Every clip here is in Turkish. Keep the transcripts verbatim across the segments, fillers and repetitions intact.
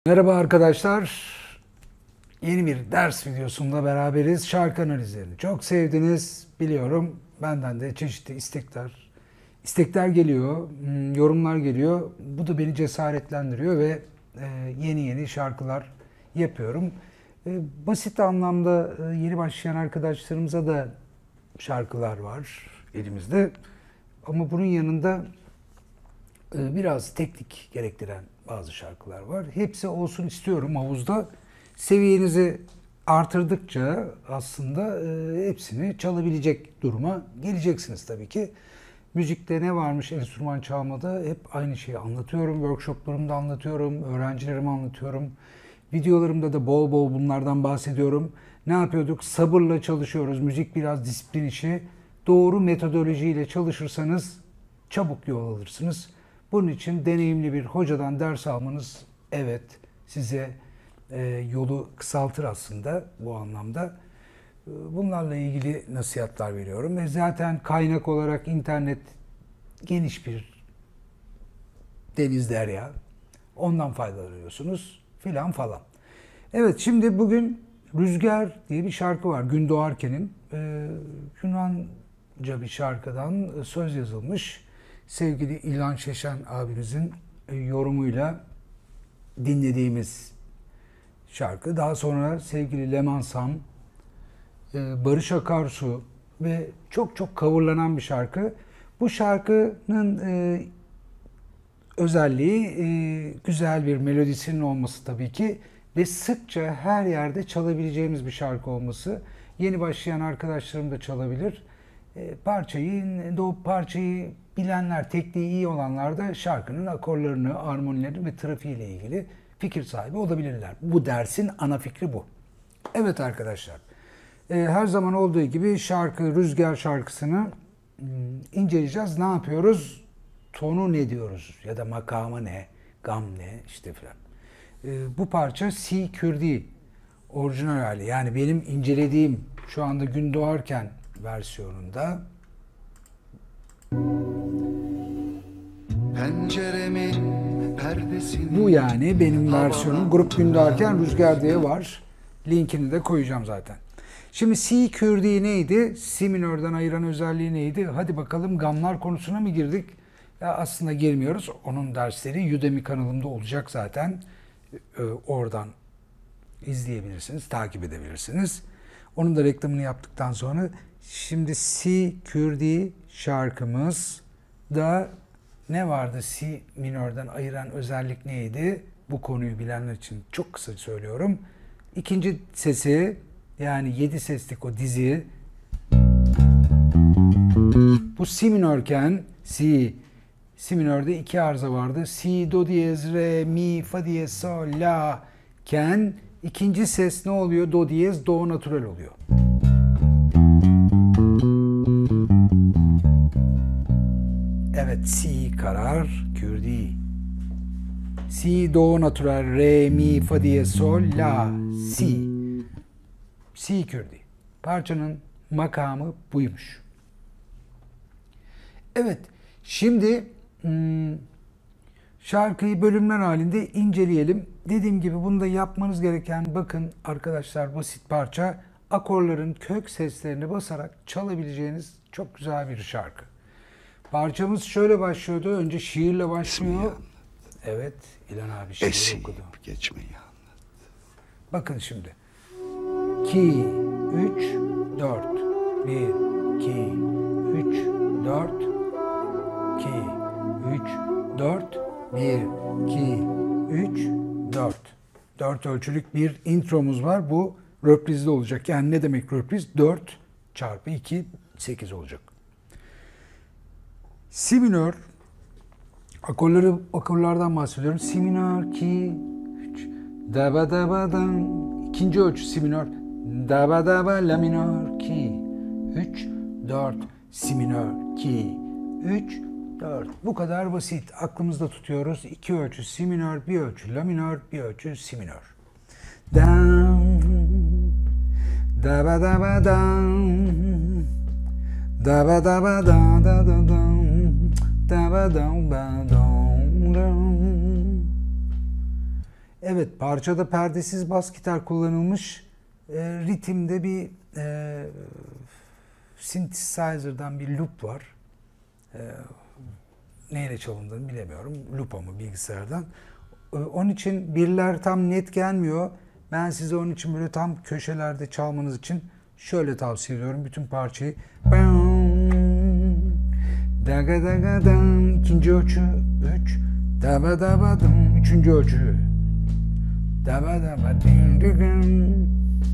Merhaba arkadaşlar. Yeni bir ders videosunda beraberiz. Şarkı analizlerini çok sevdiniz. Biliyorum. Benden de çeşitli istekler istekler geliyor, yorumlar geliyor. Bu da beni cesaretlendiriyor ve yeni yeni şarkılar yapıyorum. Basit anlamda yeni başlayan arkadaşlarımıza da şarkılar var elimizde. Ama bunun yanında biraz teknik gerektiren bazı şarkılar var. Hepsi olsun istiyorum havuzda. Seviyenizi artırdıkça aslında hepsini çalabilecek duruma geleceksiniz tabii ki. Müzikte ne varmış enstrüman çalmada hep aynı şeyi anlatıyorum. Workshoplarımda anlatıyorum, öğrencilerime anlatıyorum. Videolarımda da bol bol bunlardan bahsediyorum. Ne yapıyorduk? Sabırla çalışıyoruz. Müzik biraz disiplin işi. Doğru metodolojiyle çalışırsanız çabuk yol alırsınız. Bunun için deneyimli bir hocadan ders almanız evet size e, yolu kısaltır aslında bu anlamda. Bunlarla ilgili nasihatler veriyorum ve zaten kaynak olarak internet geniş bir deniz derya. Ondan faydalanıyorsunuz filan falan. Evet, şimdi bugün Rüzgar diye bir şarkı var Gün Doğarken'in. E, Yunanca bir şarkıdan söz yazılmış. Sevgili İlhan Şeşen abimizin yorumuyla dinlediğimiz şarkı. Daha sonra sevgili Leman Sam, Barış Akarsu ve çok çok coverlanan bir şarkı. Bu şarkının özelliği güzel bir melodisinin olması tabii ki ve sıkça her yerde çalabileceğimiz bir şarkı olması. Yeni başlayan arkadaşlarım da çalabilir. Parçayı, o parçayı bilenler, tekniği iyi olanlar da şarkının akorlarını, armonilerini ve trafiğiyle ilgili fikir sahibi olabilirler. Bu dersin ana fikri bu. Evet arkadaşlar, her zaman olduğu gibi şarkı, Rüzgar şarkısını inceleyeceğiz. Ne yapıyoruz? Tonu ne diyoruz? Ya da makamı ne? Gam ne? İşte filan. Bu parça Si Kürdi orijinal hali. Yani benim incelediğim şu anda Gün Doğarken versiyonunda. Penceremin perdesini Bu yani benim versiyonum. Grup Gün Doğarken Rüzgar diye var. Linkini de koyacağım zaten. Şimdi Si Kürdi neydi? Si minörden ayıran özelliği neydi? Hadi bakalım gamlar konusuna mı girdik? Ya aslında girmiyoruz. Onun dersleri Udemy kanalımda olacak zaten. Ee, oradan izleyebilirsiniz, takip edebilirsiniz. Onun da reklamını yaptıktan sonra şimdi Si Kürdi şarkımız da ne vardı? Si minörden ayıran özellik neydi? Bu konuyu bilenler için çok kısa söylüyorum. İkinci sesi, yani yedi seslik o dizi, bu Si minörken Si Si minörde iki arıza vardı. Si, do diyez, re, mi, fa diyez, sol, la ken ikinci ses ne oluyor? Do diyez, do natural oluyor. Evet, Si karar, Kürdi. Si, do natural, re, mi, fa diyez, sol, la, si. Si Kürdi. Parçanın makamı buymuş. Evet, şimdi hmm, şarkıyı bölümler halinde inceleyelim. Dediğim gibi bunu da yapmanız gereken, bakın arkadaşlar, basit parça. Akorların kök seslerini basarak çalabileceğiniz çok güzel bir şarkı. Parçamız şöyle başlıyordu. Önce şiirle başlıyor. Evet, İlhan abi şiir Eseyim, okudu. geçmeyi anlat. Bakın şimdi. iki, üç, dört. bir, iki, üç, dört. iki, üç, dört. bir, iki, üç, dört. dört ölçülük bir intromuz var. Bu röprizli olacak. Yani ne demek röpriz? dört çarpı iki, sekiz olacak. Si minör, akorları, akorlardan bahsediyorum. Si minör, iki, üç, daba daba dan. İkinci ölçü si minör. Daba daba la minör, iki, üç, dört. Si minör, iki, üç, dört. Bu kadar basit. Aklımızda tutuyoruz. İki ölçü si minör, bir ölçü la minör, bir ölçü si minör. Dan, daba daba dan, daba daba da da da dan, daba da ba dan. Evet, parçada perdesiz bas gitar kullanılmış. E, ritimde bir e, synthesizer'dan bir loop var. E, neyle çalındığını bilemiyorum. Loop ama bilgisayardan. E, onun için birler tam net gelmiyor. Ben size onun için böyle tam köşelerde çalmanız için şöyle tavsiye ediyorum. Bütün parçayı daga daga dan, ikinci ölçü üç, daba daba dum, üçüncü ölçü daba daba ding ding.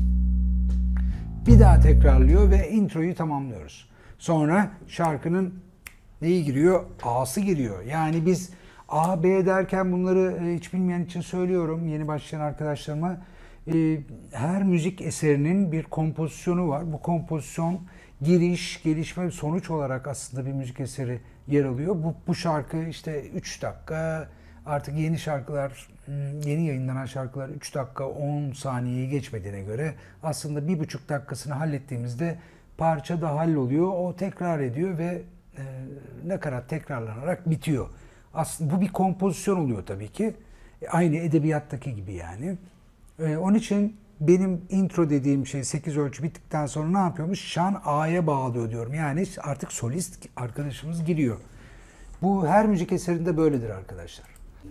Bir daha tekrarlıyor ve introyu tamamlıyoruz. Sonra şarkının neyi giriyor? A'sı giriyor. Yani biz A, B derken bunları hiç bilmeyen için söylüyorum yeni başlayan arkadaşlarıma. Her müzik eserinin bir kompozisyonu var. Bu kompozisyon giriş, gelişme ve sonuç olarak aslında bir müzik eseri yer alıyor. Bu, bu şarkı işte üç dakika, artık yeni şarkılar, yeni yayınlanan şarkılar üç dakika on saniyeyi geçmediğine göre aslında bir buçuk dakikasını hallettiğimizde parça da halloluyor. O tekrar ediyor ve e, nakarat tekrarlanarak bitiyor. Aslında bu bir kompozisyon oluyor tabii ki. E, aynı edebiyattaki gibi yani. E, onun için benim intro dediğim şey sekiz ölçü bittikten sonra ne yapıyormuş? Şan A'ya bağlıyor diyorum. Yani artık solist arkadaşımız giriyor. Bu her müzik eserinde böyledir arkadaşlar.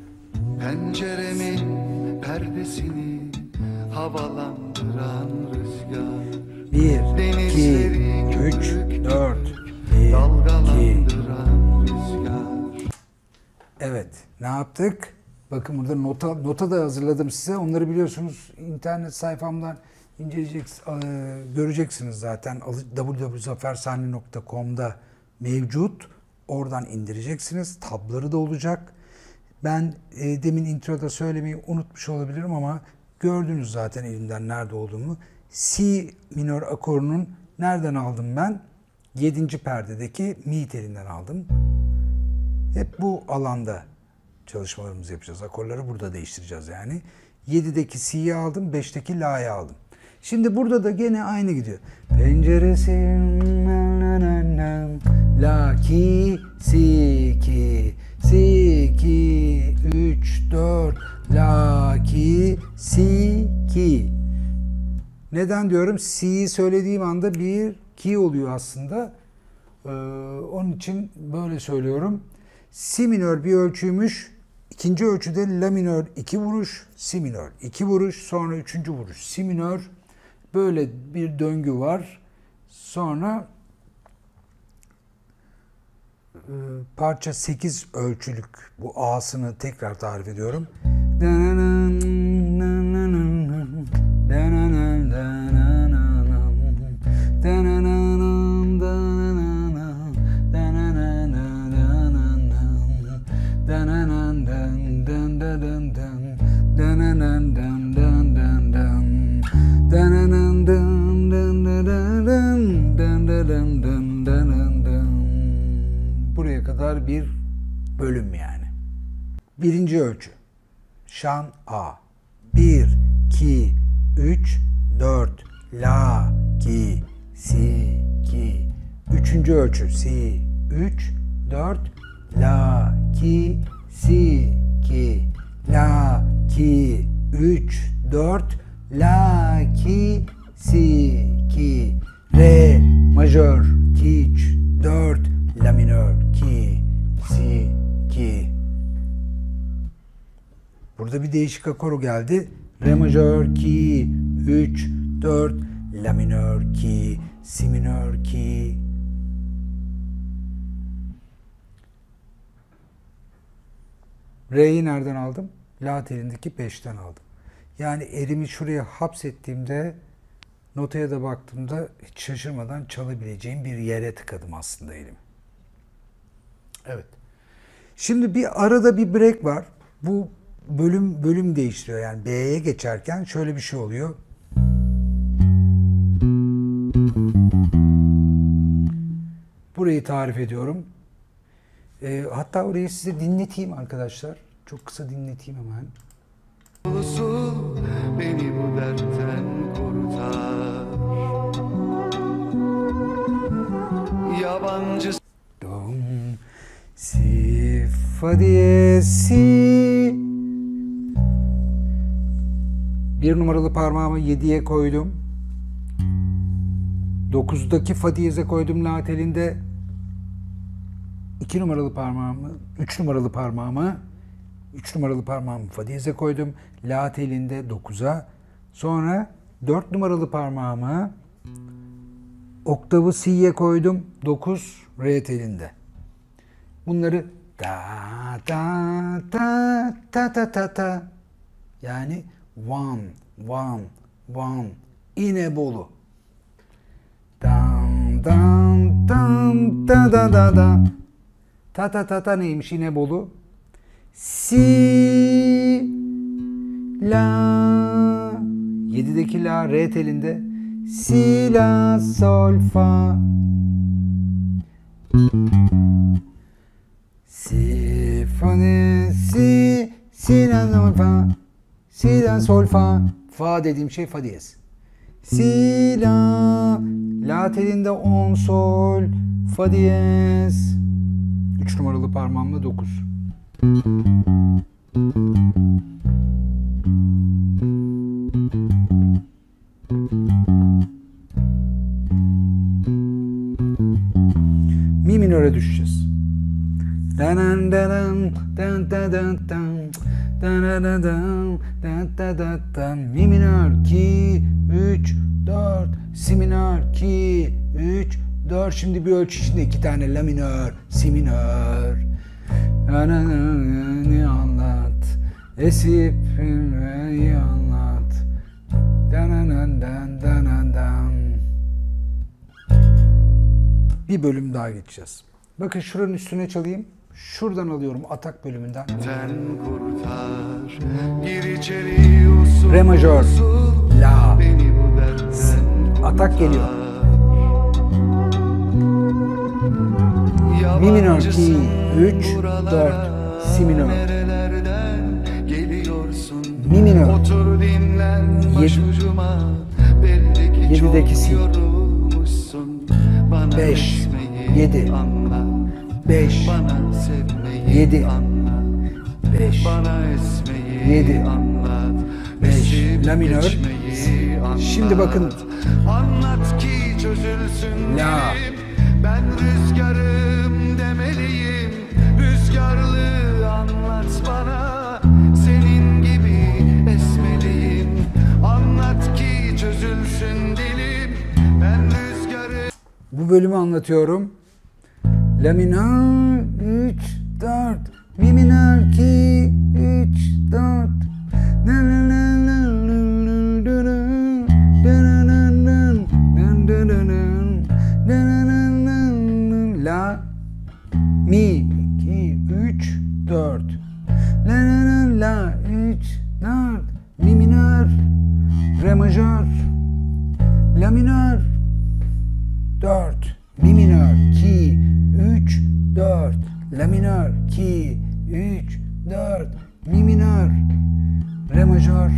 Penceremin perdesini havalandıran rüzgar, bir, iki, üç, dört, bir, dalgalandıran rüzgar. Evet, ne yaptık? Bakın burada nota, nota da hazırladım size. Onları biliyorsunuz internet sayfamdan inceleyeceksiniz, göreceksiniz zaten. w w w nokta zafersahne nokta com'da mevcut. Oradan indireceksiniz. Tabları da olacak. Ben e, demin introda söylemeyi unutmuş olabilirim ama gördünüz zaten elimden nerede olduğumu. C minör akorunun nereden aldım ben? yedinci perdedeki mi telinden aldım. Hep bu alanda çalışmalarımızı yapacağız. Akorları burada değiştireceğiz yani. yedideki C'yi aldım, beşteki La'yı aldım. Şimdi burada da gene aynı gidiyor. Penceresi La, ki, si, ki, si, ki, üç, dört, la, ki, si, ki. Neden diyorum? Si'yi söylediğim anda bir ki oluyor aslında. Ee, onun için böyle söylüyorum. Si minör bir ölçüymüş. İkinci ölçüde la minör iki vuruş, si minör iki vuruş, sonra üçüncü vuruş si minör. Böyle bir döngü var. Sonra e, parça sekiz ölçülük bu A'sını tekrar tarif ediyorum. Buraya kadar bir bölüm yani. Birinci ölçü. Şan A. bir, iki, üç, dört, la, ki, si, ki. Üçüncü ölçü. Si, üç, dört, la, ki, si, ki. La, ki, üç, dört, la, ki, si, ki. Re majör, ki, üç, dört, la minör, ki, si, ki. Burada bir değişik akoru geldi. Re majör, ki, üç, dört, la minör, ki, si minör, ki. Re'yi nereden aldım? La telindeki beşten aldım. Yani elimi şuraya hapsettiğimde, notaya da baktığımda hiç şaşırmadan çalabileceğim bir yere tıkadım aslında elimi. Evet. Şimdi bir arada bir break var. Bu bölüm bölüm değiştiriyor. Yani B'ye geçerken şöyle bir şey oluyor. Burayı tarif ediyorum. E, hatta orayı size dinleteyim arkadaşlar. Çok kısa dinleteyim hemen. Ulusu beni bu dertten kurtar. Yabancı Dom, si, fa diye, si. Bir numaralı parmağımı yediye koydum. dokuzdaki fa diyeze koydum la telinde. iki numaralı parmağımı, üç numaralı parmağımı, üç numaralı parmağımı fa diyeze koydum. La telinde dokuza. Sonra dört numaralı parmağımı oktavı si'ye koydum. dokuz re telinde. Bunları ta ta ta ta ta ta ta yani one one one İnebolu. Dan dan dan da da da da. Ta ta ta ta neymiş İnebolu? Si la. yedideki la re telinde. Si la sol fa. Si fa ne si si la sol fa. Si la sol fa. Fa dediğim şey fa diyez. Si la la telinde on sol fa diyez. üç numaralı parmağımla dokuz. Mi minöre düşeceğiz. Dan dan dan dan dan dan dan dan dan dan dan mi minör iki üç dört si minör iki üç dört. Şimdi bir ölçü içinde iki tane la minör, si minör. Ne anlat, esip iyi anlat. Dan dan dan dan. Bir bölüm daha geçeceğiz. Bakın şuranın üstüne çalayım. Şuradan alıyorum atak bölümünden. Sen kurtar, gir içeri usul Re majör, usul, la, beni bu dertten atak geliyor. kurtar. Mi minör iki, üç, Buralara, dört, si minör. nerelerden geliyorsun? Mi minör. Otur dinlen başucuma, belli ki Yedideki çok si. yorulmuşsun. Bana Beş, resmeyi yedi, anla, beş, bana sevmeyi yedi, anla. beş, Bana esmeyi yedi, anlat, beş, esip la minör, geçmeyi si. anlat. Şimdi bakın. Anlat ki çözülsün La. dilim. Ben rüzgarım demeliyim. Rüzgarlı anlat bana. Senin gibi esmeliyim. Anlat ki çözülsün dilim. Ben rüzgarım. Bu bölümü anlatıyorum. La minör üç dört, mi minör iki üç dört. La mi iki üç dört. La la la la üç dört. Mi minör, re majör, la minör dört. Mi minör iki üç dört. La minör iki üç dört. Mi minör, re majör.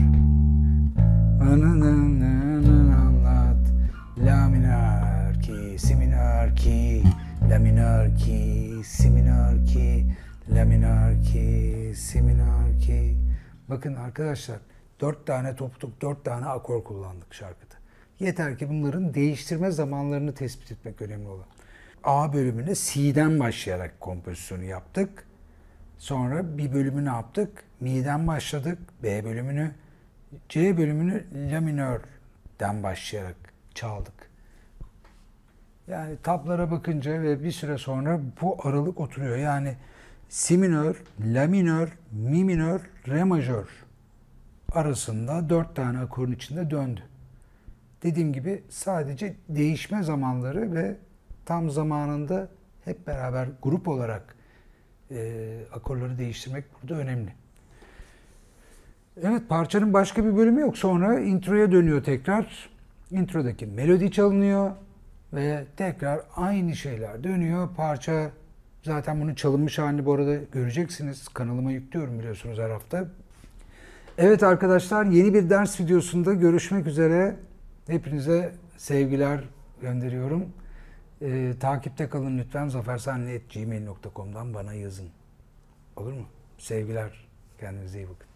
Anlat. La minör ki, si minör ki, la minör ki, si minör ki, la minör ki, si minör ki. Bakın arkadaşlar, dört tane toptuk, dört tane akor kullandık şarkıda. Yeter ki bunların değiştirme zamanlarını tespit etmek önemli olan. A bölümüne si'den başlayarak kompozisyonu yaptık. Sonra bir bölümü ne yaptık? Mi'den başladık. B bölümünü, C bölümünü la minörden başlayarak çaldık. Yani tablara bakınca ve bir süre sonra bu aralık oturuyor. Yani si minör, la minör, mi minör, re majör arasında dört tane akorun içinde döndü. Dediğim gibi sadece değişme zamanları ve tam zamanında hep beraber grup olarak e, akorları değiştirmek burada önemli. Evet, parçanın başka bir bölümü yok. Sonra introya dönüyor tekrar. Introdaki melodi çalınıyor ve tekrar aynı şeyler dönüyor. Parça zaten bunun çalınmış halini bu arada göreceksiniz. Kanalıma yüklüyorum biliyorsunuz her hafta. Evet arkadaşlar, yeni bir ders videosunda görüşmek üzere. Hepinize sevgiler gönderiyorum. Ee, takipte kalın lütfen. zafersanli at gmail nokta com'dan bana yazın. Olur mu? Sevgiler. Kendinize iyi bakın.